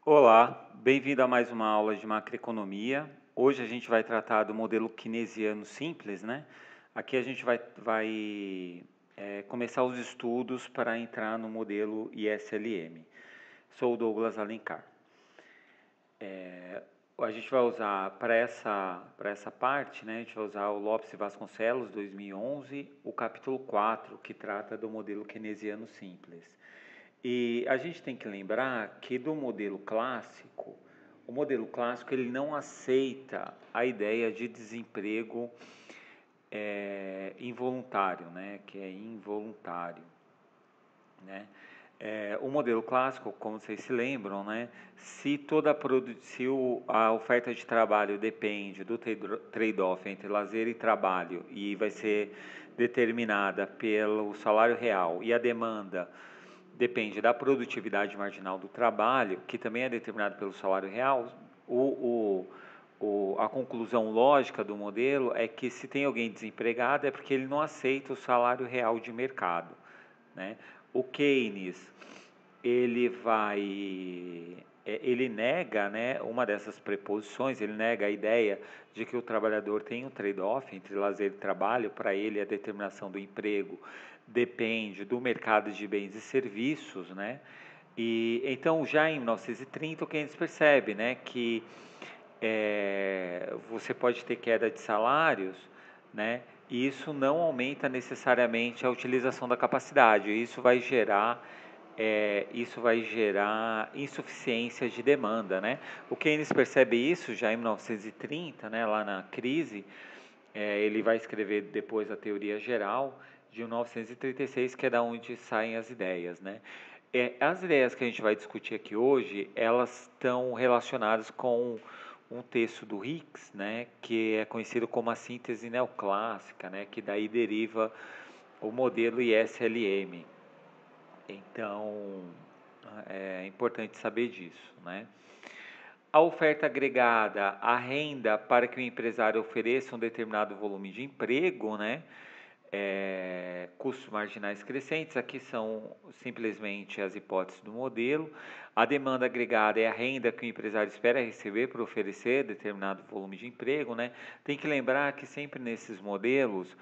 Olá, bem-vindo a mais uma aula de macroeconomia. Hoje a gente vai tratar do modelo keynesiano simples, né? Aqui a gente vai começar os estudos para entrar no modelo ISLM. Sou o Douglas Alencar. A gente vai usar para essa parte, né? A gente vai usar o Lopes e Vasconcelos, 2011, o capítulo 4, que trata do modelo keynesiano simples. E a gente tem que lembrar que do modelo clássico, o modelo clássico ele não aceita a ideia de desemprego involuntário, né? Que é involuntário, né? O modelo clássico, como vocês se lembram, né? Se a oferta de trabalho depende do trade-off entre lazer e trabalho e vai ser determinada pelo salário real e a demanda depende da produtividade marginal do trabalho, que também é determinado pelo salário real, a conclusão lógica do modelo é que se tem alguém desempregado é porque ele não aceita o salário real de mercado, né? O Keynes ele nega, né, uma dessas preposições, ele nega a ideia de que o trabalhador tem um trade-off entre lazer e trabalho. Para ele a determinação do emprego depende do mercado de bens e serviços, né? E então já em 1930 o Keynes percebe, né, que você pode ter queda de salários, né? E isso não aumenta necessariamente a utilização da capacidade. Isso vai gerar insuficiência de demanda, né? O Keynes percebe isso já em 1930, né? Lá na crise, ele vai escrever depois a teoria geral de 1936, que é da onde saem as ideias, né? As ideias que a gente vai discutir aqui hoje, elas estão relacionadas com um texto do Hicks, né, que é conhecido como a síntese neoclássica, né, que daí deriva o modelo ISLM. Então, é importante saber disso, né? A oferta agregada, a renda para que o empresário ofereça um determinado volume de emprego, né? Custos marginais crescentes, aqui são simplesmente as hipóteses do modelo. A demanda agregada é a renda que o empresário espera receber para oferecer determinado volume de emprego, né? Tem que lembrar que sempre nesses modelos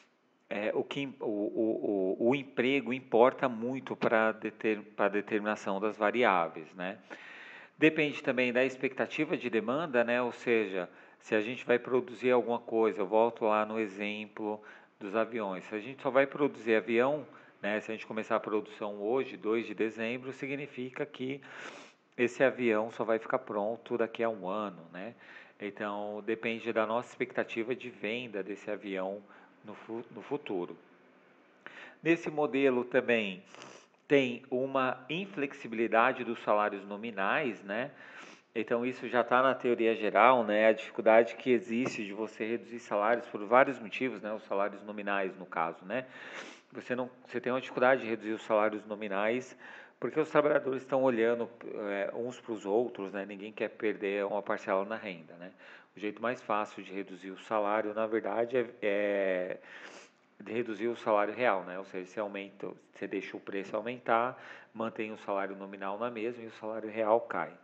o emprego importa muito para a determinação das variáveis, né? Depende também da expectativa de demanda, né? Ou seja, se a gente vai produzir alguma coisa, eu volto lá no exemplo dos aviões. Se a gente só vai produzir avião, né? Se a gente começar a produção hoje, 2 de dezembro, significa que esse avião só vai ficar pronto daqui a um ano, né? Então, depende da nossa expectativa de venda desse avião no futuro. Nesse modelo também tem uma inflexibilidade dos salários nominais, né? Então isso já está na teoria geral, né? A dificuldade que existe de você reduzir salários por vários motivos, né? Os salários nominais, no caso, né? Você tem uma dificuldade de reduzir os salários nominais porque os trabalhadores estão olhando uns para os outros, né? Ninguém quer perder uma parcela na renda, né? O jeito mais fácil de reduzir o salário, na verdade, é de reduzir o salário real, né? Ou seja, você deixa o preço aumentar, mantém o salário nominal na mesma e o salário real cai.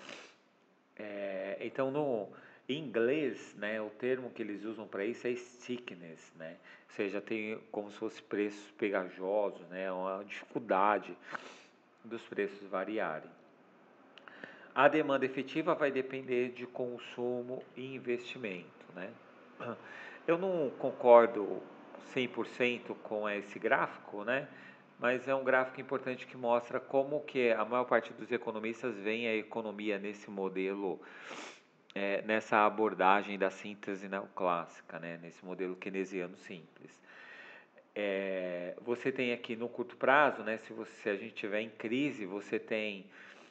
Então, em inglês, né, o termo que eles usam para isso é stickiness, né? Ou seja, tem como se fosse preços pegajosos, né? Uma dificuldade dos preços variarem. A demanda efetiva vai depender de consumo e investimento, né? Eu não concordo 100% com esse gráfico, né? Mas é um gráfico importante que mostra como que a maior parte dos economistas veem a economia nesse modelo, nessa abordagem da síntese neoclássica, né? Nesse modelo keynesiano simples. Você tem aqui no curto prazo, né? Se a gente tiver em crise, você tem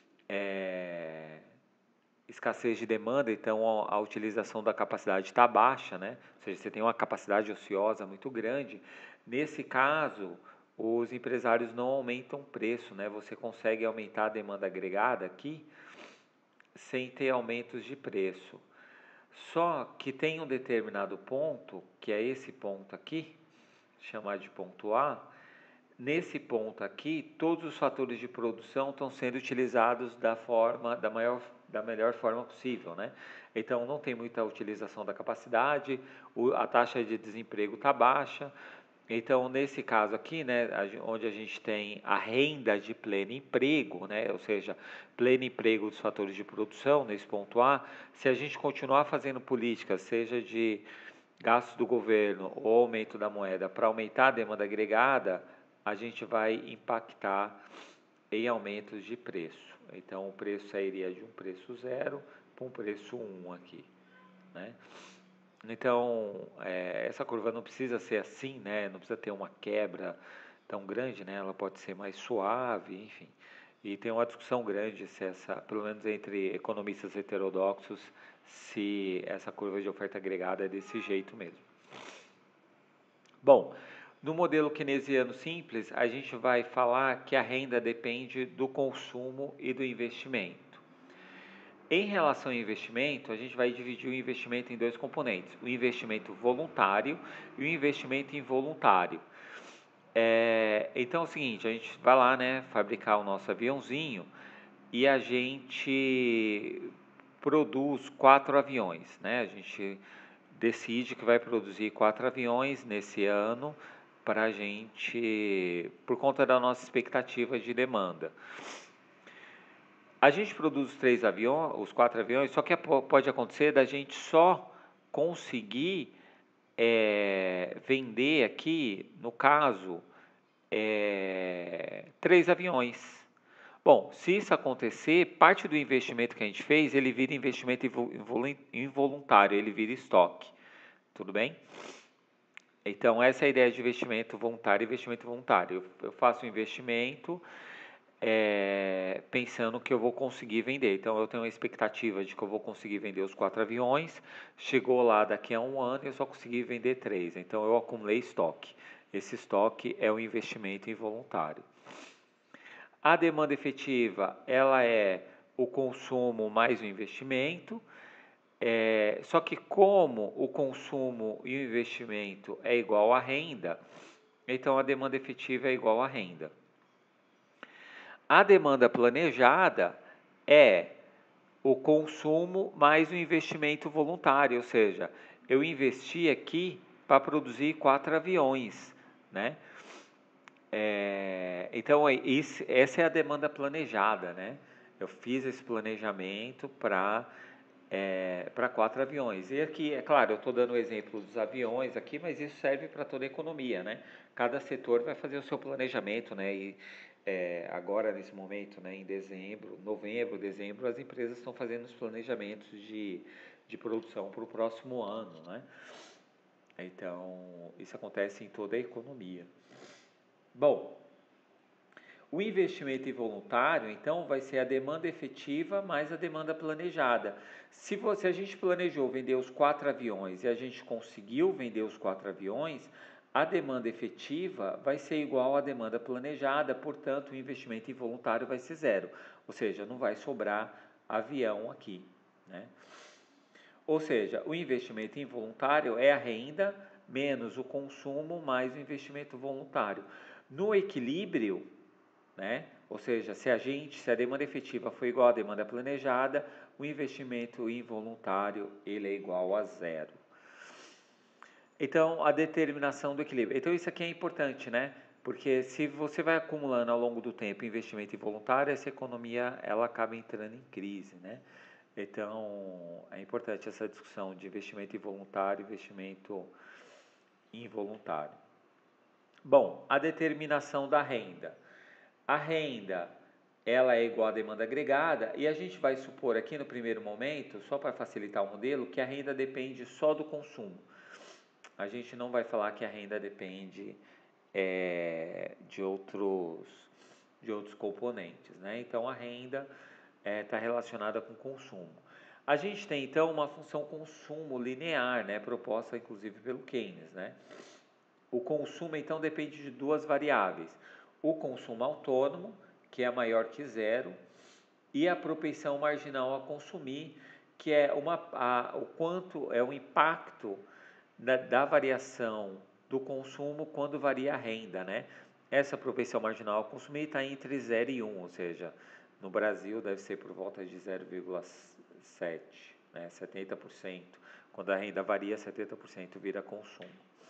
escassez de demanda, então a utilização da capacidade está baixa, né? Ou seja, você tem uma capacidade ociosa muito grande. Nesse caso, os empresários não aumentam o preço, né? Você consegue aumentar a demanda agregada aqui sem ter aumentos de preço. Só que tem um determinado ponto, que é esse ponto aqui, chamar de ponto A, nesse ponto aqui, todos os fatores de produção estão sendo utilizados da melhor forma possível, né? Então, não tem muita utilização da capacidade, a taxa de desemprego está baixa. Então, nesse caso aqui, né, onde a gente tem a renda de pleno emprego, né, ou seja, pleno emprego dos fatores de produção, nesse ponto A, se a gente continuar fazendo políticas, seja de gastos do governo ou aumento da moeda para aumentar a demanda agregada, a gente vai impactar em aumentos de preço. Então, o preço sairia de um preço zero para um preço 1 aqui, né? Então, essa curva não precisa ser assim, né? Não precisa ter uma quebra tão grande, né? Ela pode ser mais suave, enfim. E tem uma discussão grande se pelo menos entre economistas heterodoxos, se essa curva de oferta agregada é desse jeito mesmo. Bom, no modelo keynesiano simples, a gente vai falar que a renda depende do consumo e do investimento. Em relação ao investimento, a gente vai dividir o investimento em dois componentes: o investimento voluntário e o investimento involuntário. Então é o seguinte, a gente vai lá, né, fabricar o nosso aviãozinho e a gente produz 4 aviões, né? A gente decide que vai produzir 4 aviões nesse ano para a gente, por conta da nossa expectativa de demanda. A gente produz os 4 aviões, só que pode acontecer da gente só conseguir vender aqui, no caso, 3 aviões. Bom, se isso acontecer, parte do investimento que a gente fez, ele vira investimento involuntário, ele vira estoque. Tudo bem? Então, essa é a ideia de investimento voluntário e investimento voluntário. Eu faço um investimento pensando que eu vou conseguir vender. Então, eu tenho uma expectativa de que eu vou conseguir vender os 4 aviões. Chegou lá daqui a um ano e eu só consegui vender 3. Então, eu acumulei estoque. Esse estoque é o investimento involuntário. A demanda efetiva, ela é o consumo mais o investimento. Só que como o consumo e o investimento é igual à renda, então a demanda efetiva é igual à renda. A demanda planejada é o consumo mais o investimento voluntário, ou seja, eu investi aqui para produzir 4 aviões, né? Então, essa é a demanda planejada, né? Eu fiz esse planejamento para 4 aviões. E aqui, é claro, eu estou dando o exemplo dos aviões aqui, mas isso serve para toda a economia, né? Cada setor vai fazer o seu planejamento, né? E agora, nesse momento, né, em novembro, dezembro, as empresas estão fazendo os planejamentos de produção para o próximo ano, né? Então, isso acontece em toda a economia. Bom, o investimento involuntário, então, vai ser a demanda efetiva mais a demanda planejada. Se a gente planejou vender os 4 aviões e a gente conseguiu vender os 4 aviões, a demanda efetiva vai ser igual à demanda planejada, portanto, o investimento involuntário vai ser zero. Ou seja, não vai sobrar avião aqui, né? Ou seja, o investimento involuntário é a renda menos o consumo mais o investimento voluntário. No equilíbrio, né? Ou seja, se a demanda efetiva for igual à demanda planejada, o investimento involuntário ele é igual a zero. Então, a determinação do equilíbrio. Então, isso aqui é importante, né? Porque se você vai acumulando ao longo do tempo investimento involuntário, essa economia ela acaba entrando em crise, né? Então, é importante essa discussão de investimento involuntário e investimento involuntário. Bom, a determinação da renda. A renda, ela é igual à demanda agregada e a gente vai supor aqui no primeiro momento, só para facilitar o modelo, que a renda depende só do consumo. A gente não vai falar que a renda depende de outros componentes, né? Então, a renda está relacionada com o consumo. A gente tem, então, uma função consumo linear, né? Proposta, inclusive, pelo Keynes, né? O consumo, então, depende de duas variáveis. O consumo autônomo, que é maior que zero, e a propensão marginal a consumir, que é o quanto é o impacto da variação do consumo quando varia a renda, né? essa propensão marginal a consumir está entre 0 e 1, ou seja, no Brasil deve ser por volta de 0,7, né, 70%. Quando a renda varia, 70% vira consumo.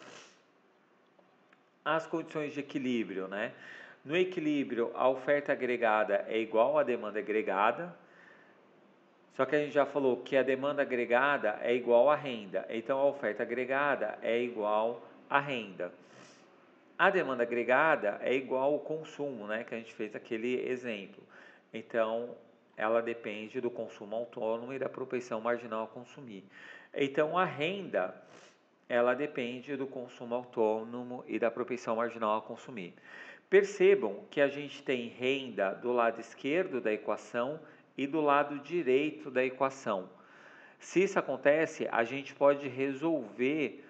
As condições de equilíbrio, né? No equilíbrio, a oferta agregada é igual à demanda agregada, só que a gente já falou que a demanda agregada é igual à renda, então a oferta agregada é igual à renda. A demanda agregada é igual ao consumo, né, que a gente fez aquele exemplo. Então, ela depende do consumo autônomo e da propensão marginal a consumir. Então, a renda, ela depende do consumo autônomo e da propensão marginal a consumir. Percebam que a gente tem renda do lado esquerdo da equação e do lado direito da equação. Se isso acontece, a gente pode resolver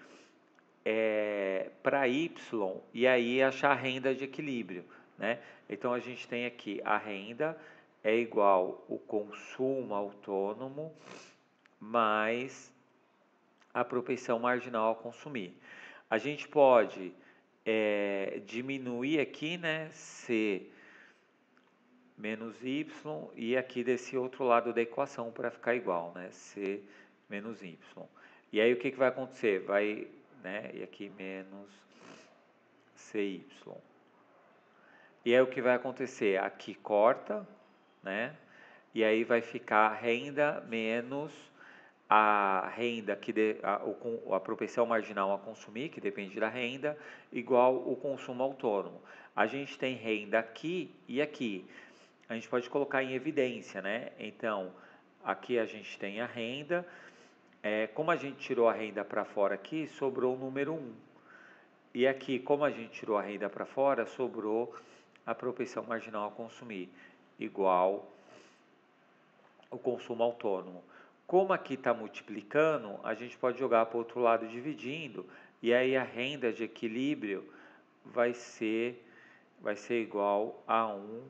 para y e aí achar a renda de equilíbrio, né? Então a gente tem aqui a renda é igual o consumo autônomo mais a propensão marginal a consumir. A gente pode diminuir aqui, né, C menos y e aqui desse outro lado da equação para ficar igual, né, C menos y. E aí o que vai acontecer? Vai, né, e aqui menos CY. E aí o que vai acontecer? Aqui corta, né, e aí vai ficar renda menos a renda a propensão marginal a consumir, que depende da renda, igual o consumo autônomo. A gente tem renda aqui e aqui. A gente pode colocar em evidência, né? Então, aqui a gente tem a renda. Como a gente tirou a renda para fora aqui, sobrou o número 1. E aqui, como a gente tirou a renda para fora, sobrou a propensão marginal a consumir, igual o consumo autônomo. Como aqui está multiplicando, a gente pode jogar para o outro lado dividindo, e aí a renda de equilíbrio vai ser igual a 1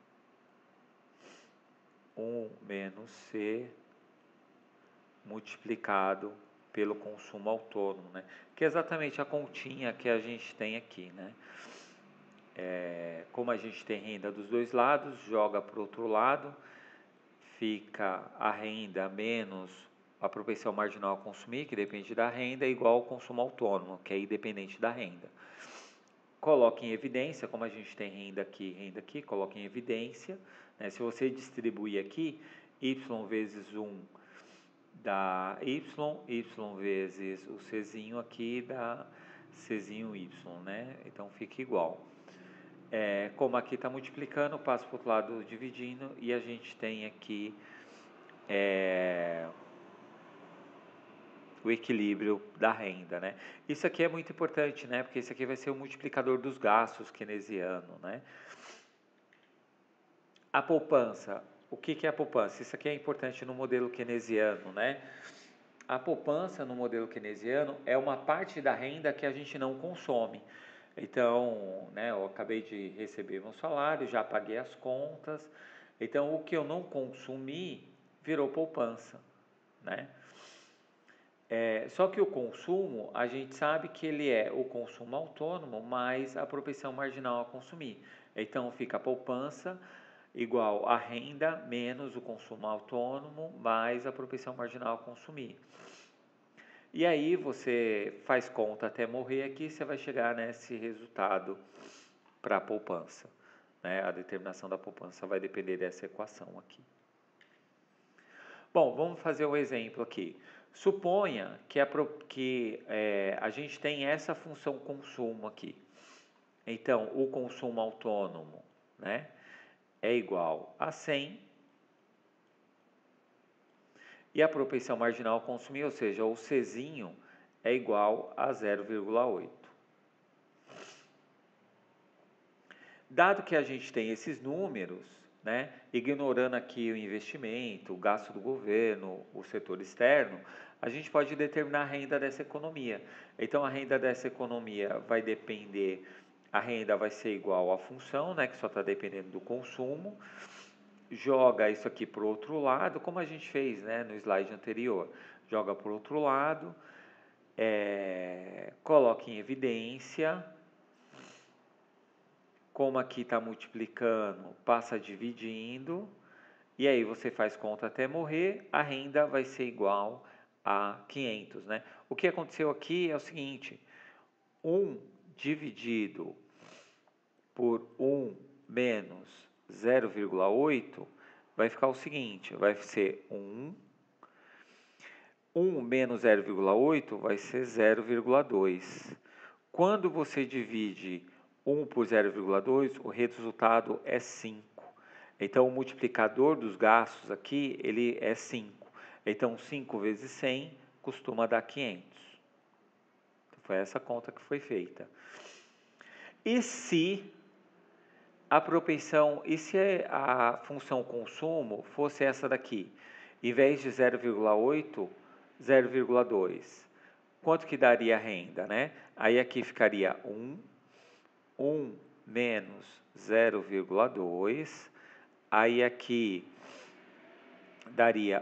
menos C multiplicado pelo consumo autônomo, né? Que é exatamente a continha que a gente tem aqui, né? Como a gente tem renda dos dois lados, joga para o outro lado, fica a renda menos a propensão marginal a consumir, que depende da renda, igual ao consumo autônomo, que é independente da renda. Coloque em evidência, como a gente tem renda aqui, coloque em evidência, né? Se você distribuir aqui, y vezes 1 dá y vezes o Czinho aqui dá Czinho y, né? Então fica igual. Como aqui está multiplicando, passo para o outro lado dividindo e a gente tem aqui o equilíbrio da renda, né? Isso aqui é muito importante, né? Porque isso aqui vai ser o multiplicador dos gastos keynesiano, né? A poupança. O que é a poupança? Isso aqui é importante no modelo keynesiano, né? A poupança no modelo keynesiano é uma parte da renda que a gente não consome. Então, né, eu acabei de receber meu salário, já paguei as contas. Então, o que eu não consumi virou poupança, né? Só que o consumo, a gente sabe que ele é o consumo autônomo mais a propensão marginal a consumir. Então, fica a poupança igual a renda menos o consumo autônomo mais a propensão marginal a consumir. E aí você faz conta até morrer aqui, você vai chegar nesse resultado para a poupança, né? A determinação da poupança vai depender dessa equação aqui. Bom, vamos fazer um exemplo aqui. Suponha que a gente tem essa função consumo aqui. Então, o consumo autônomo, né, é igual a 100 e a propensão marginal a consumir, ou seja, o Czinho é igual a 0,8. Dado que a gente tem esses números, né, ignorando aqui o investimento, o gasto do governo, o setor externo, a gente pode determinar a renda dessa economia. Então, a renda dessa economia vai depender, a renda vai ser igual à função, né, que só está dependendo do consumo, joga isso aqui para o outro lado, como a gente fez, né, no slide anterior, joga para o outro lado, coloca em evidência como aqui está multiplicando, passa dividindo, e aí você faz conta até morrer, a renda vai ser igual a 500, né? O que aconteceu aqui é o seguinte, 1 dividido por 1 menos 0,8 vai ficar o seguinte, vai ser 1 menos 0,8 vai ser 0,2. Quando você divide 1 por 0,2, o resultado é 5. Então, o multiplicador dos gastos aqui, ele é 5. Então, 5 vezes 100 costuma dar 500. Então, foi essa conta que foi feita. E se a função consumo fosse essa daqui? Em vez de 0,8, 0,2. Quanto que daria a renda, né? Aí aqui ficaria 1 menos 0,2. Aí aqui daria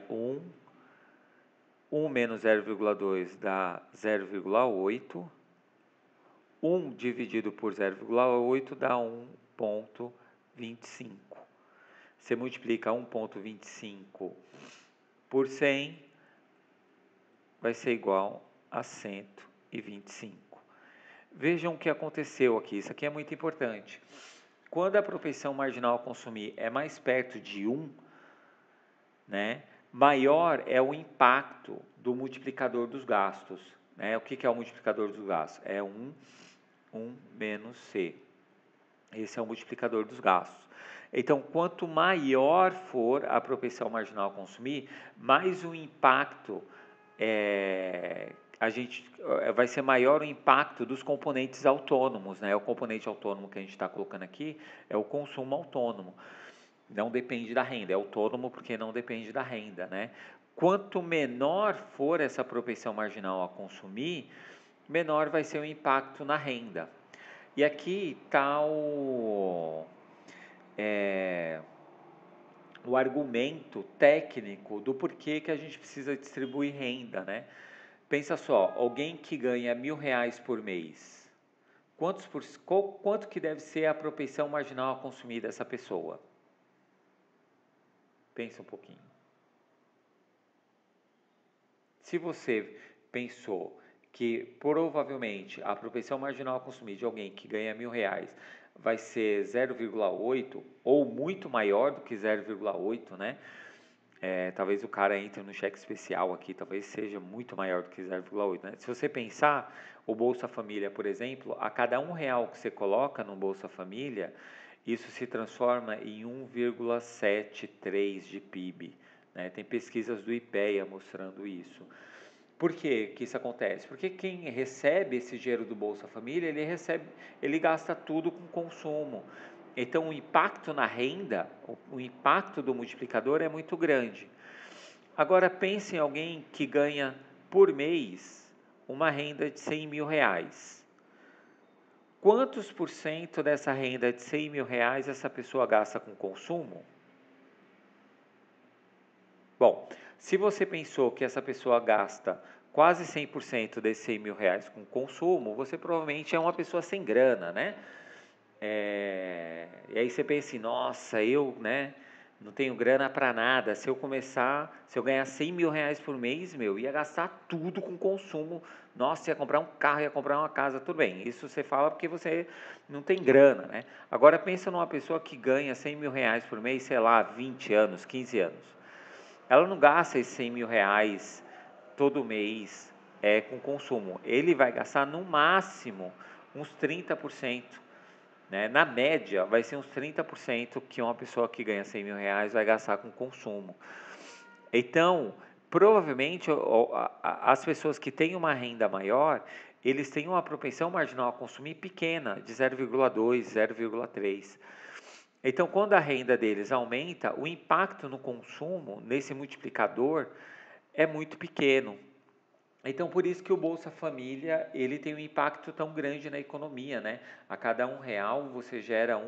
1 menos 0,2 dá 0,8. 1 dividido por 0,8 dá 1,25. Você multiplica 1,25 por 100, vai ser igual a 125. Vejam o que aconteceu aqui, isso aqui é muito importante. Quando a propensão marginal a consumir é mais perto de 1, né, maior é o impacto do multiplicador dos gastos. Né? O que é o multiplicador dos gastos? É 1 menos C. Esse é o multiplicador dos gastos. Então, quanto maior for a propensão marginal a consumir, mais o impacto vai ser maior o impacto dos componentes autônomos, né? O componente autônomo que a gente está colocando aqui é o consumo autônomo. Não depende da renda, é autônomo porque não depende da renda, né? Quanto menor for essa propensão marginal a consumir, menor vai ser o impacto na renda. E aqui está o argumento técnico do porquê que a gente precisa distribuir renda, né? Pensa só, alguém que ganha R$1.000 por mês, quanto que deve ser a propensão marginal a consumir dessa pessoa? Pensa um pouquinho. Se você pensou que provavelmente a propensão marginal a consumir de alguém que ganha R$1.000 vai ser 0,8 ou muito maior do que 0,8, né? Talvez o cara entre no cheque especial aqui, talvez seja muito maior do que 0,8, né? Se você pensar, o Bolsa Família, por exemplo, a cada R$1 que você coloca no Bolsa Família, isso se transforma em 1,73 de PIB, né? Tem pesquisas do IPEA mostrando isso. Por que isso acontece? Porque quem recebe esse dinheiro do Bolsa Família, ele gasta tudo com consumo. Então, o impacto na renda, o impacto do multiplicador é muito grande. Agora, pense em alguém que ganha por mês uma renda de R$100.000. Quantos por cento dessa renda de R$100.000 essa pessoa gasta com consumo? Bom, se você pensou que essa pessoa gasta quase 100% desses R$100.000 com consumo, você provavelmente é uma pessoa sem grana, né? E aí você pensa assim, nossa, eu, né, não tenho grana para nada. Se eu ganhar R$100.000 por mês, ia gastar tudo com consumo. Nossa, ia comprar um carro, ia comprar uma casa, tudo bem. Isso você fala porque você não tem grana, né? Agora pensa numa pessoa que ganha R$100.000 por mês, sei lá, 20 anos, 15 anos. Ela não gasta esses R$100.000 todo mês com consumo. Ele vai gastar no máximo uns 30%. Né? Na média, vai ser uns 30% que uma pessoa que ganha R$100.000 vai gastar com consumo. Então, provavelmente, as pessoas que têm uma renda maior, eles têm uma propensão marginal a consumir pequena, de 0,2, 0,3. Então, quando a renda deles aumenta, o impacto no consumo, nesse multiplicador, é muito pequeno. Então, por isso que o Bolsa Família ele tem um impacto tão grande na economia, né? A cada R$1 você gera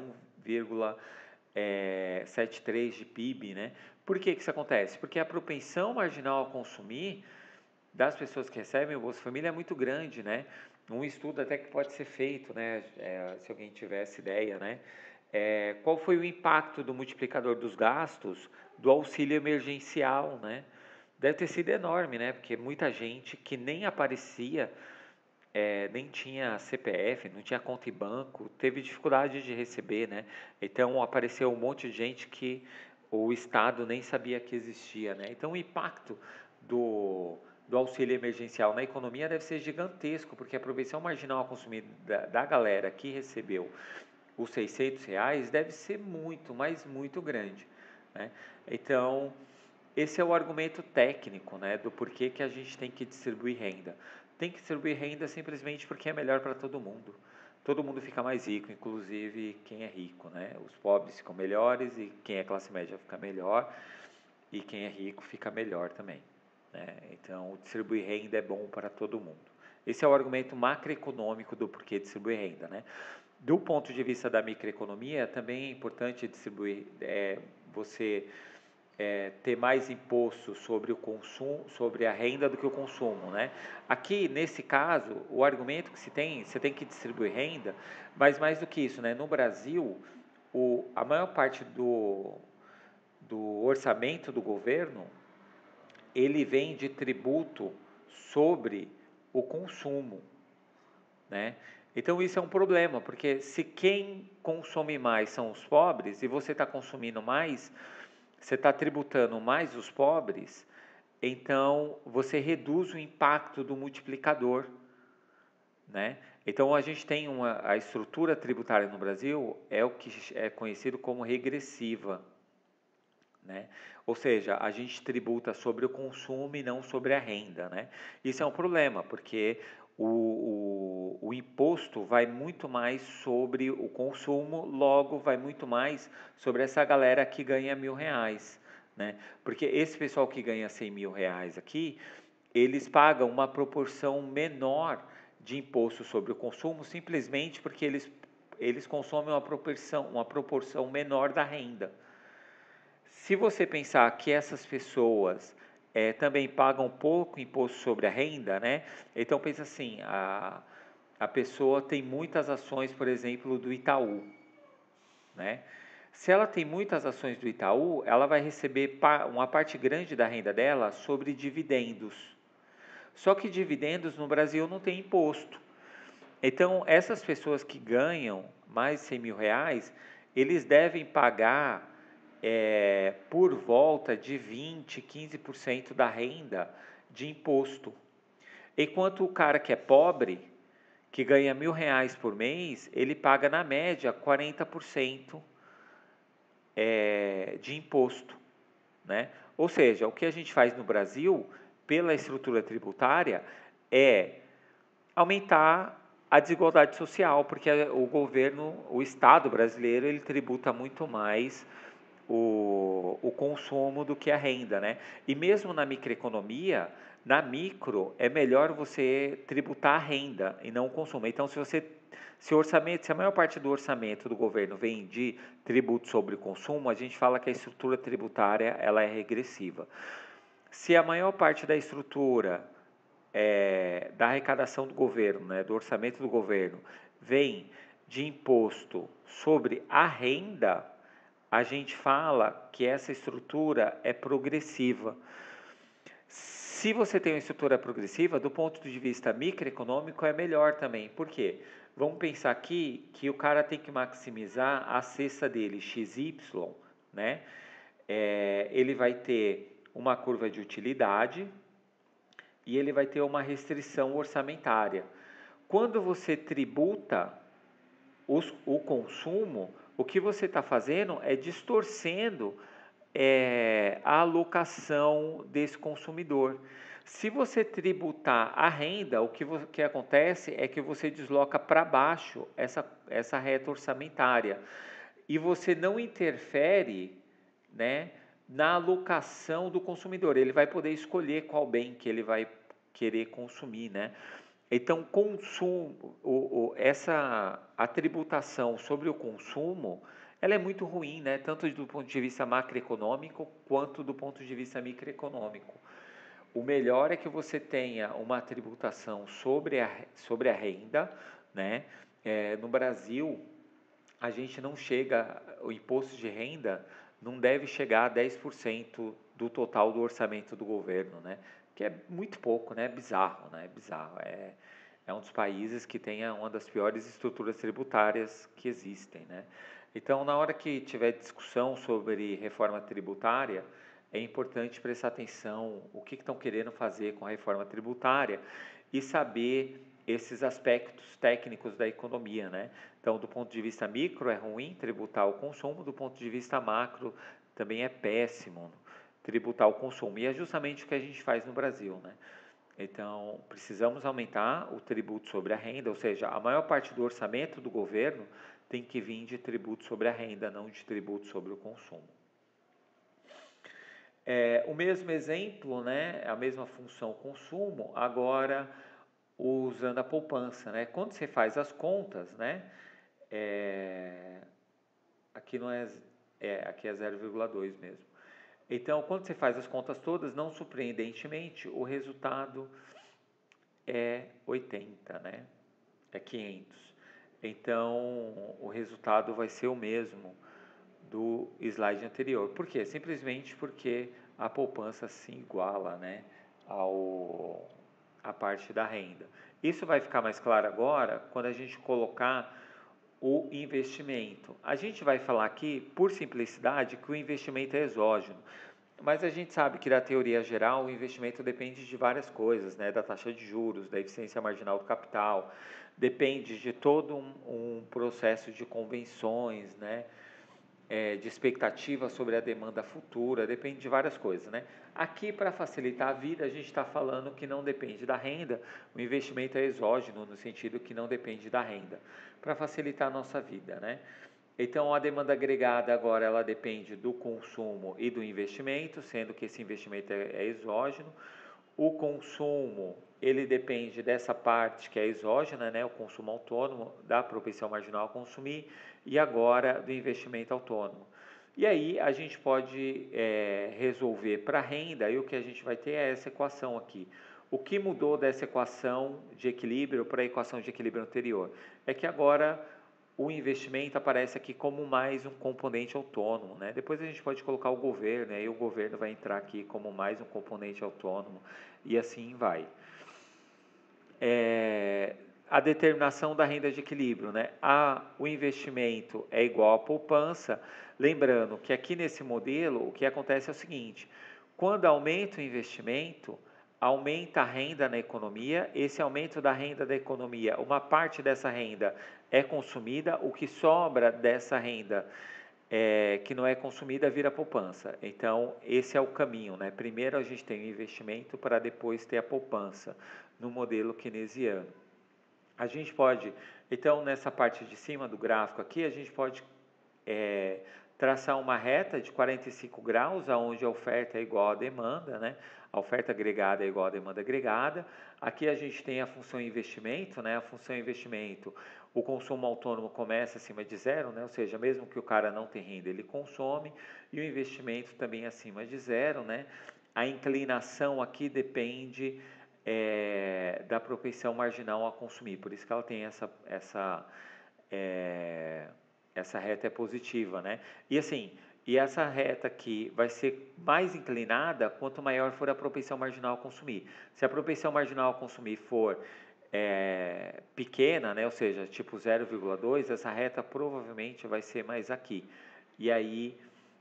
1,73 de PIB, né? Por que isso acontece? Porque a propensão marginal a consumir das pessoas que recebem o Bolsa Família é muito grande, né? um estudo até que pode ser feito, né, se alguém tivesse ideia, né, qual foi o impacto do multiplicador dos gastos do auxílio emergencial, né? Deve ter sido enorme, né? Porque muita gente que nem aparecia, nem tinha CPF, não tinha conta em banco, teve dificuldade de receber, né? Então apareceu um monte de gente que o Estado nem sabia que existia, né? Então o impacto do auxílio emergencial na economia deve ser gigantesco, porque a progressão marginal consumida da galera que recebeu os R$ 600 deve ser muito, mas muito grande, né? Então, esse é o argumento técnico, né, do porquê que a gente tem que distribuir renda. Tem que distribuir renda simplesmente porque é melhor para todo mundo. Todo mundo fica mais rico, inclusive quem é rico, né? Os pobres ficam melhores e quem é classe média fica melhor e quem é rico fica melhor também, né? Então, distribuir renda é bom para todo mundo. Esse é o argumento macroeconômico do porquê distribuir renda, né? Do ponto de vista da microeconomia, também é importante distribuir, você ter mais imposto sobre o consumo, sobre a renda do que o consumo, né? Aqui, nesse caso, o argumento que se tem, você tem que distribuir renda, mas mais do que isso, né? No Brasil, a maior parte do orçamento do governo, ele vem de tributo sobre o consumo, né? Então isso é um problema, porque se quem consome mais são os pobres e você está consumindo mais, você está tributando mais os pobres, então você reduz o impacto do multiplicador, né? Então a gente tem a estrutura tributária no Brasil é o que é conhecido como regressiva, né? Ou seja, a gente tributa sobre o consumo e não sobre a renda, né? Isso é um problema, porque o imposto vai muito mais sobre o consumo, logo vai muito mais sobre essa galera que ganha R$ 1.000, né? Porque esse pessoal que ganha R$ 100.000 aqui, eles pagam uma proporção menor de imposto sobre o consumo, simplesmente porque eles consomem uma proporção menor da renda. Se você pensar que essas pessoas também pagam pouco imposto sobre a renda, né? Então pensa assim, a pessoa tem muitas ações, por exemplo, do Itaú, né? Se ela tem muitas ações do Itaú, ela vai receber uma parte grande da renda dela sobre dividendos. Só que dividendos no Brasil não tem imposto. Então, essas pessoas que ganham mais de R$ 100.000, eles devem pagar por volta de 20, 15% da renda de imposto. Enquanto o cara que é pobre, que ganha R$ 1.000 por mês, ele paga na média 40% de imposto, né? Ou seja, o que a gente faz no Brasil, pela estrutura tributária, é aumentar a desigualdade social, porque o governo, o Estado brasileiro, ele tributa muito mais o consumo do que a renda, né? E mesmo na microeconomia, na micro, é melhor você tributar a renda e não o consumo. Então, se a maior parte do orçamento do governo vem de tributo sobre o consumo, a gente fala que a estrutura tributária ela é regressiva. Se a maior parte da estrutura da arrecadação do governo, né, do orçamento do governo, vem de imposto sobre a renda, a gente fala que essa estrutura é progressiva. Se você tem uma estrutura progressiva, do ponto de vista microeconômico, é melhor também. Por quê? Vamos pensar aqui que o cara tem que maximizar a cesta dele, XY, né? Ele vai ter uma curva de utilidade e ele vai ter uma restrição orçamentária. Quando você tributa o consumo, o que você está fazendo é distorcendo a alocação desse consumidor. Se você tributar a renda, o que acontece é que você desloca para baixo essa reta orçamentária e você não interfere, né, na alocação do consumidor. Ele vai poder escolher qual bem que ele vai querer consumir, né? Então, a tributação sobre o consumo, ela é muito ruim, né? Tanto do ponto de vista macroeconômico quanto do ponto de vista microeconômico. O melhor é que você tenha uma tributação sobre a renda, né? No Brasil, a gente não chega, o imposto de renda não deve chegar a 10% do total do orçamento do governo, né? Que é muito pouco, né? É bizarro, né? É bizarro. É um dos países que tem uma das piores estruturas tributárias que existem, né? Então, na hora que tiver discussão sobre reforma tributária, é importante prestar atenção o que estão querendo fazer com a reforma tributária e saber esses aspectos técnicos da economia, né? Então, do ponto de vista micro, é ruim tributar o consumo, do ponto de vista macro, também é péssimo tributar o consumo. E é justamente o que a gente faz no Brasil, né? Então, precisamos aumentar o tributo sobre a renda, ou seja, a maior parte do orçamento do governo tem que vir de tributo sobre a renda, não de tributo sobre o consumo. O mesmo exemplo, né, a mesma função consumo, agora usando a poupança, né? Quando você faz as contas, né, aqui não aqui é 0,2 mesmo. Então, quando você faz as contas todas, não surpreendentemente, o resultado é 80, né? É 500. Então, o resultado vai ser o mesmo do slide anterior. Por quê? Simplesmente porque a poupança se iguala, né, à parte da renda. Isso vai ficar mais claro agora quando a gente colocar o investimento. A gente vai falar aqui, por simplicidade, que o investimento é exógeno. Mas a gente sabe que, da teoria geral, o investimento depende de várias coisas, né? Da taxa de juros, da eficiência marginal do capital, depende de todo um processo de convenções, né? De expectativa sobre a demanda futura, depende de várias coisas, né? Aqui, para facilitar a vida, a gente está falando que não depende da renda, o investimento é exógeno, no sentido que não depende da renda, para facilitar a nossa vida, né? Então, a demanda agregada agora ela depende do consumo e do investimento, sendo que esse investimento é exógeno. O consumo, ele depende dessa parte que é exógena, né, o consumo autônomo, da propensão marginal a consumir, e agora do investimento autônomo. E aí a gente pode resolver para a renda, e o que a gente vai ter é essa equação aqui. O que mudou dessa equação de equilíbrio para a equação de equilíbrio anterior? É que agora o investimento aparece aqui como mais um componente autônomo, né? Depois a gente pode colocar o governo, aí o governo vai entrar aqui como mais um componente autônomo e assim vai. A determinação da renda de equilíbrio, né? O investimento é igual à poupança, lembrando que aqui nesse modelo o que acontece é o seguinte: quando aumenta o investimento, aumenta a renda na economia, esse aumento da renda da economia, uma parte dessa renda é consumida, o que sobra dessa renda que não é consumida vira poupança. Então, esse é o caminho, né? Primeiro a gente tem o investimento para depois ter a poupança, no modelo keynesiano. A gente pode, então, nessa parte de cima do gráfico aqui, a gente pode traçar uma reta de 45 graus, onde a oferta é igual à demanda, né? A oferta agregada é igual à demanda agregada. Aqui a gente tem a função investimento, né? A função investimento, o consumo autônomo começa acima de zero, né? Ou seja, mesmo que o cara não tenha renda, ele consome, e o investimento também acima de zero, né? A inclinação aqui depende da propensão marginal a consumir, por isso que ela tem essa reta é positiva, né? E assim, essa reta aqui vai ser mais inclinada quanto maior for a propensão marginal a consumir. Se a propensão marginal a consumir for pequena, né, ou seja, tipo 0,2, essa reta provavelmente vai ser mais aqui. E aí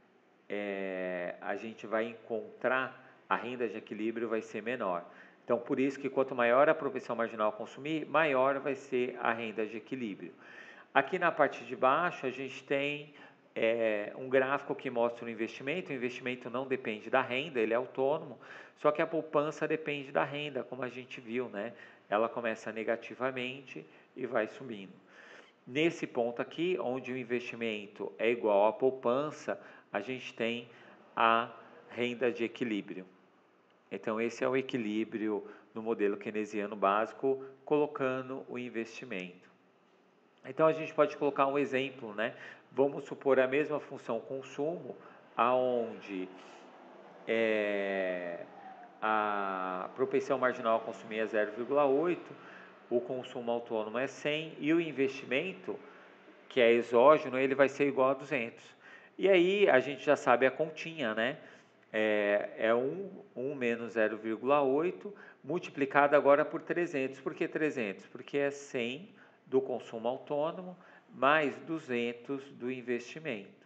a gente vai encontrar a renda de equilíbrio vai ser menor. Então, por isso que quanto maior a propensão marginal a consumir, maior vai ser a renda de equilíbrio. Aqui na parte de baixo, a gente tem um gráfico que mostra o investimento não depende da renda, ele é autônomo, só que a poupança depende da renda, como a gente viu, né? Ela começa negativamente e vai subindo. Nesse ponto aqui, onde o investimento é igual à poupança, a gente tem a renda de equilíbrio. Então, esse é o equilíbrio no modelo keynesiano básico, colocando o investimento. Então, a gente pode colocar um exemplo, né? Vamos supor a mesma função consumo, aonde a propensão marginal a consumir é 0,8, o consumo autônomo é 100 e o investimento, que é exógeno, ele vai ser igual a 200. E aí a gente já sabe a continha, né? É 1 menos 0,8 multiplicado agora por 300. Por que 300? Porque é 100 do consumo autônomo mais 200 do investimento.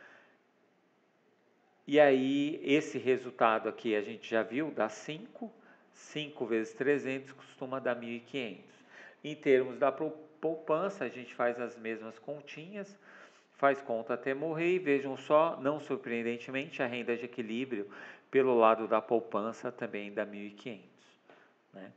E aí, esse resultado aqui a gente já viu, dá 5. 5 vezes 300 costuma dar 1.500. Em termos da poupança, a gente faz as mesmas continhas, faz conta até morrer e vejam só, não surpreendentemente, a renda de equilíbrio pelo lado da poupança também dá 1.500. Né?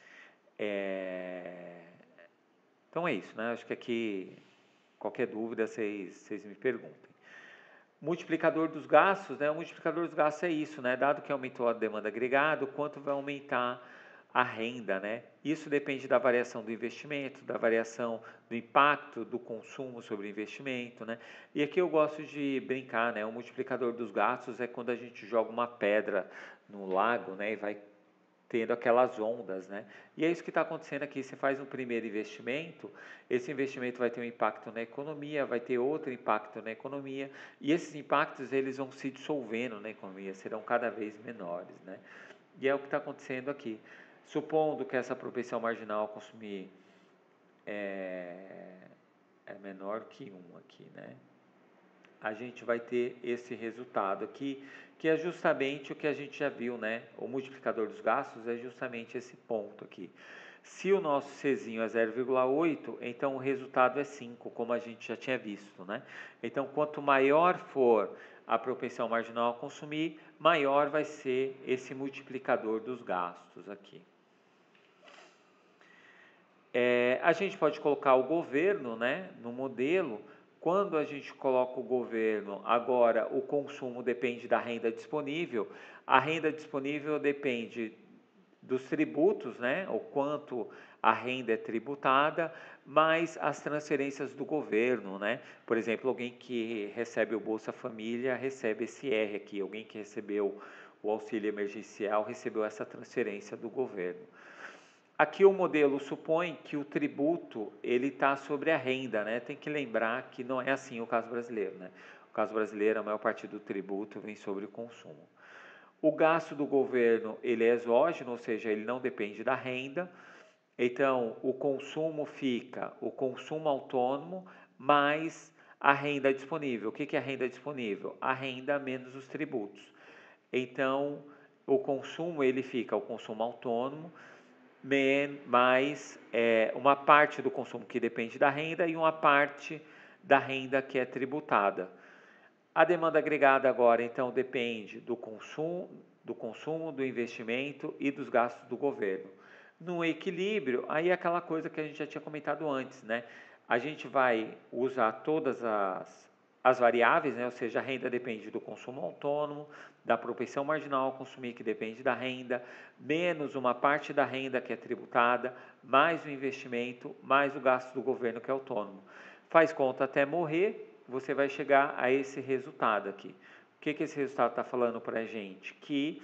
Então é isso, né? Acho que aqui, qualquer dúvida, vocês me perguntem. Multiplicador dos gastos, né? O multiplicador dos gastos é isso, né? Dado que aumentou a demanda agregada, quanto vai aumentar a renda, né? Isso depende da variação do investimento, da variação do impacto do consumo sobre o investimento, né? E aqui eu gosto de brincar, né? O multiplicador dos gastos é quando a gente joga uma pedra no lago, né? E vai tendo aquelas ondas, né? E é isso que está acontecendo aqui. Você faz um primeiro investimento, esse investimento vai ter um impacto na economia, vai ter outro impacto na economia, e esses impactos eles vão se dissolvendo na economia, serão cada vez menores, né? E é o que está acontecendo aqui. Supondo que essa propensão marginal a consumir é menor que 1 aqui, né? A gente vai ter esse resultado aqui, que é justamente o que a gente já viu, né? O multiplicador dos gastos é justamente esse ponto aqui. Se o nosso Czinho é 0,8, então o resultado é 5, como a gente já tinha visto, né? Então, quanto maior for a propensão marginal a consumir, maior vai ser esse multiplicador dos gastos aqui. A gente pode colocar o governo, né, no modelo. Quando a gente coloca o governo, agora o consumo depende da renda disponível. A renda disponível depende dos tributos, né, o quanto a renda é tributada, mais as transferências do governo, né? Por exemplo, alguém que recebe o Bolsa Família recebe esse R aqui, alguém que recebeu o auxílio emergencial recebeu essa transferência do governo. Aqui o modelo supõe que o tributo ele está sobre a renda, né? Tem que lembrar que não é assim o caso brasileiro, né? O caso brasileiro, a maior parte do tributo vem sobre o consumo. O gasto do governo ele é exógeno, ou seja, ele não depende da renda. Então, o consumo fica o consumo autônomo mais a renda disponível. O que é a renda disponível? A renda menos os tributos. Então, o consumo ele fica o consumo autônomo mais uma parte do consumo que depende da renda e uma parte da renda que é tributada. A demanda agregada agora, então, depende do consumo, do investimento e dos gastos do governo. No equilíbrio, aí é aquela coisa que a gente já tinha comentado antes, né? A gente vai usar todas as variáveis, né? Ou seja, a renda depende do consumo autônomo, da propensão marginal a consumir, que depende da renda, menos uma parte da renda que é tributada, mais o investimento, mais o gasto do governo que é autônomo. Faz conta até morrer, você vai chegar a esse resultado aqui. O que esse resultado está falando para a gente? Que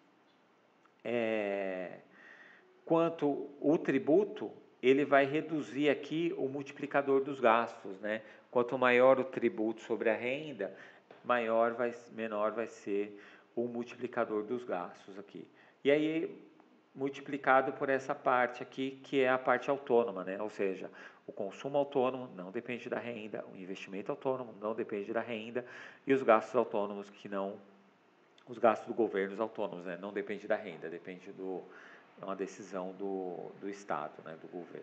quanto o tributo, ele vai reduzir aqui o multiplicador dos gastos, né? Quanto maior o tributo sobre a renda, menor vai ser o multiplicador dos gastos aqui. E aí, multiplicado por essa parte aqui, que é a parte autônoma, né? Ou seja, o consumo autônomo não depende da renda, o investimento autônomo não depende da renda, e os gastos autônomos os gastos do governo autônomos, né? Não depende da renda, depende é uma decisão do Estado, né? Do governo.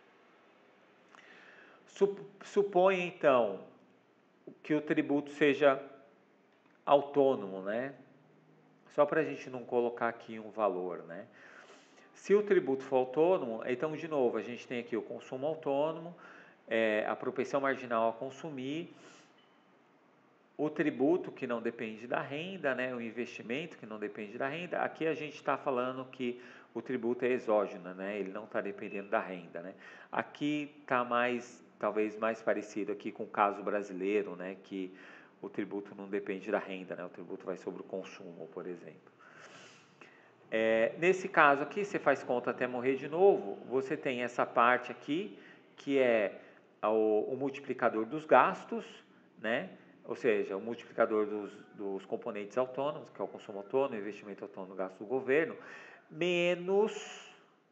Suponha, então, que o tributo seja autônomo, né? Só para a gente não colocar aqui um valor, né? Se o tributo for autônomo, então, de novo, a gente tem aqui o consumo autônomo, a propensão marginal a consumir, o tributo que não depende da renda, né? O investimento que não depende da renda. Aqui a gente está falando que o tributo é exógeno, né? Ele não está dependendo da renda, né? Aqui está talvez mais parecido aqui com o caso brasileiro, né? Que o tributo não depende da renda, né? O tributo vai sobre o consumo, por exemplo. Nesse caso aqui, você faz conta até morrer de novo, você tem essa parte aqui, que é o multiplicador dos gastos, né? Ou seja, o multiplicador dos componentes autônomos, que é o consumo autônomo, investimento autônomo, gasto do governo, menos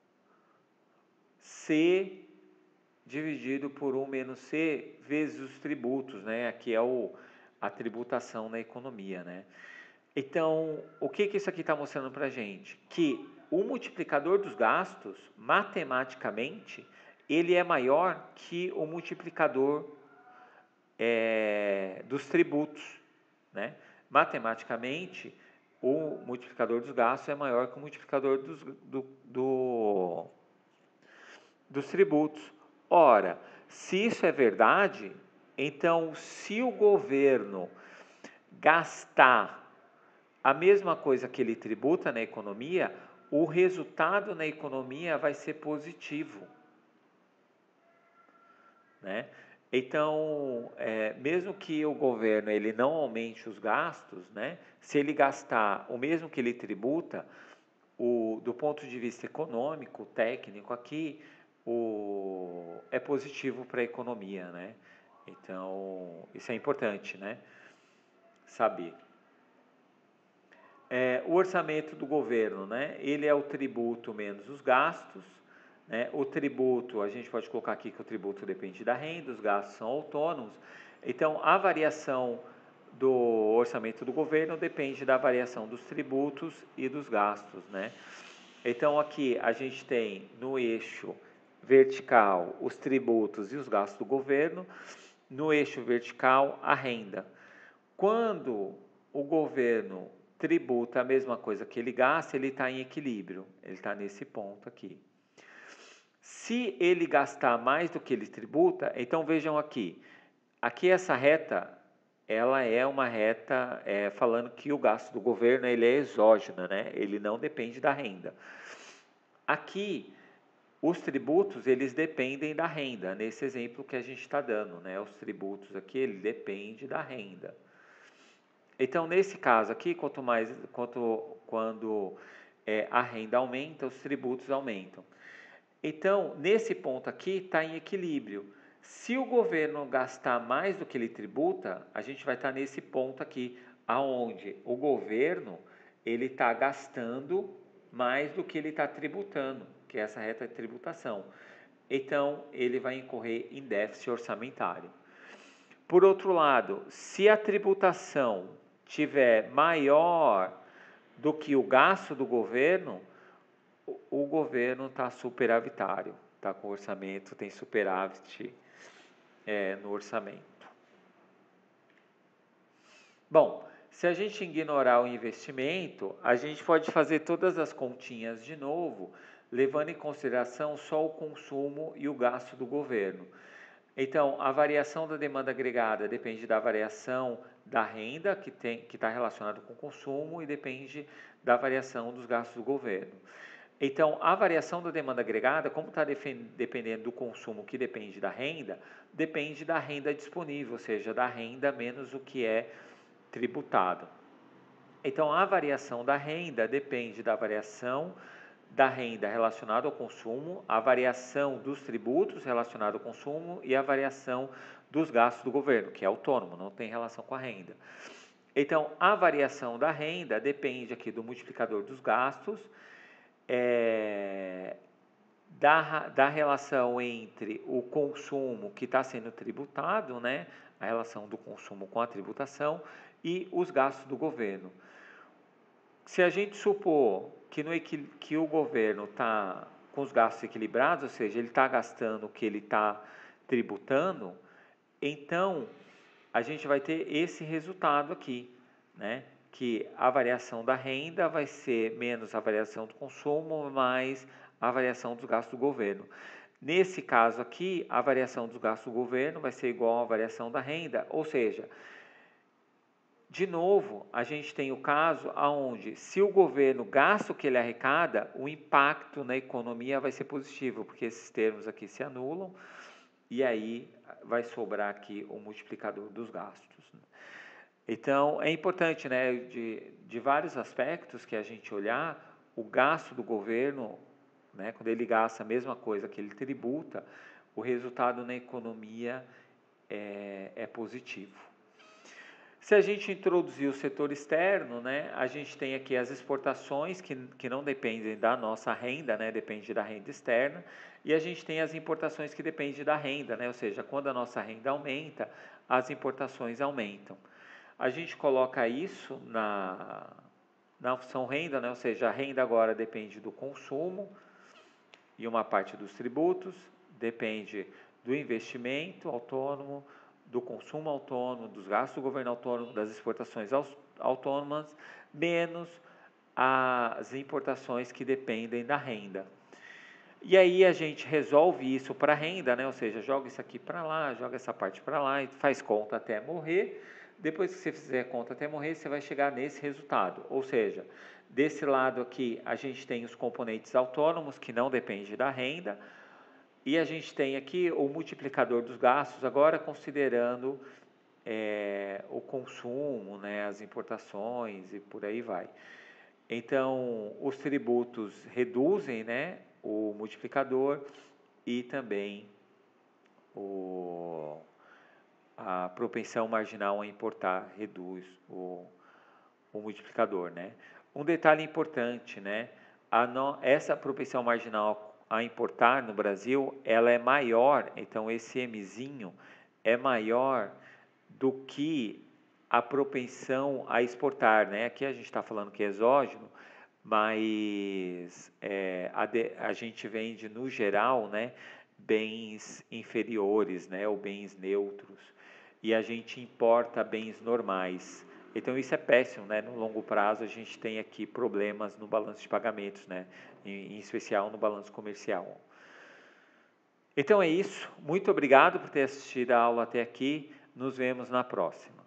C dividido por 1 menos C vezes os tributos, né? Aqui é a tributação na economia, né? Então, o que isso aqui está mostrando para a gente? Que o multiplicador dos gastos, matematicamente, ele é maior que o multiplicador dos tributos, né? Matematicamente, o multiplicador dos gastos é maior que o multiplicador dos tributos. Ora, se isso é verdade, então se o governo gastar a mesma coisa que ele tributa na economia, o resultado na economia vai ser positivo, né? Então, mesmo que o governo ele não aumente os gastos, né? Se ele gastar o mesmo que ele tributa, do ponto de vista econômico, técnico aqui, é positivo para a economia, né? Então, isso é importante, né? Saber. O orçamento do governo, né? Ele é o tributo menos os gastos, né? O tributo, a gente pode colocar aqui que o tributo depende da renda, os gastos são autônomos. Então, a variação do orçamento do governo depende da variação dos tributos e dos gastos, né? Então, aqui a gente tem no eixo vertical os tributos e os gastos do governo, no eixo vertical a renda. Quando o governo tributa a mesma coisa que ele gasta, ele está em equilíbrio, ele está nesse ponto aqui. Se ele gastar mais do que ele tributa, então vejam aqui essa reta, ela é uma reta falando que o gasto do governo ele é exógeno, né? Ele não depende da renda. Aqui, os tributos, eles dependem da renda, nesse exemplo que a gente está dando, né? Os tributos aqui, ele depende da renda. Então, nesse caso aqui, quando a renda aumenta, os tributos aumentam. Então, nesse ponto aqui, está em equilíbrio. Se o governo gastar mais do que ele tributa, a gente vai estar nesse ponto aqui, aonde o governo ele está gastando mais do que ele está tributando, que é essa reta de tributação. Então, ele vai incorrer em déficit orçamentário. Por outro lado, se a tributação tiver maior do que o gasto do governo, o governo está superavitário, está com orçamento, tem superávit no orçamento. Bom, se a gente ignorar o investimento, a gente pode fazer todas as continhas de novo, levando em consideração só o consumo e o gasto do governo. Então, a variação da demanda agregada depende da variação da renda, que está relacionada com o consumo, e depende da variação dos gastos do governo. Então, a variação da demanda agregada, como está dependendo do consumo que depende da renda disponível, ou seja, da renda menos o que é tributado. Então, a variação da renda depende da variação da renda relacionada ao consumo, a variação dos tributos relacionada ao consumo e a variação dos gastos do governo, que é autônomo, não tem relação com a renda. Então, a variação da renda depende aqui do multiplicador dos gastos, da relação entre o consumo que está sendo tributado, né, a relação do consumo com a tributação e os gastos do governo. Se a gente supor que o governo está com os gastos equilibrados, ou seja, ele está gastando o que ele está tributando, então a gente vai ter esse resultado aqui, né? Que a variação da renda vai ser menos a variação do consumo, mais a variação dos gastos do governo. Nesse caso aqui, a variação dos gastos do governo vai ser igual à variação da renda, ou seja, de novo, a gente tem o caso onde, se o governo gasta o que ele arrecada, o impacto na economia vai ser positivo, porque esses termos aqui se anulam, e aí vai sobrar aqui o multiplicador dos gastos. Então, é importante, né, de vários aspectos que a gente olhar, o gasto do governo, né, quando ele gasta a mesma coisa que ele tributa, o resultado na economia é positivo. Se a gente introduzir o setor externo, né, a gente tem aqui as exportações que não dependem da nossa renda, né, depende da renda externa, e a gente tem as importações que dependem da renda, né, ou seja, quando a nossa renda aumenta, as importações aumentam. A gente coloca isso na opção renda, né, ou seja, a renda agora depende do consumo e uma parte dos tributos, depende do investimento autônomo, do consumo autônomo, dos gastos do governo autônomo, das exportações autônomas, menos as importações que dependem da renda. E aí a gente resolve isso para a renda, né? Ou seja, joga isso aqui para lá, joga essa parte para lá e faz conta até morrer. Depois que você fizer conta até morrer, você vai chegar nesse resultado. Ou seja, desse lado aqui a gente tem os componentes autônomos que não dependem da renda, e a gente tem aqui o multiplicador dos gastos, agora considerando o consumo, né, as importações e por aí vai. Então, os tributos reduzem, né, o multiplicador e também a propensão marginal a importar reduz o multiplicador, né? Um detalhe importante, né? Essa propensão marginal a importar no Brasil, ela é maior, então esse Mzinho é maior do que a propensão a exportar, né? Aqui a gente está falando que é exógeno, mas a gente vende no geral, né, bens inferiores, né, ou bens neutros, e a gente importa bens normais. Então isso é péssimo, né? No longo prazo a gente tem aqui problemas no balanço de pagamentos, né? Em especial no balanço comercial. Então é isso. Muito obrigado por ter assistido a aula até aqui. Nos vemos na próxima.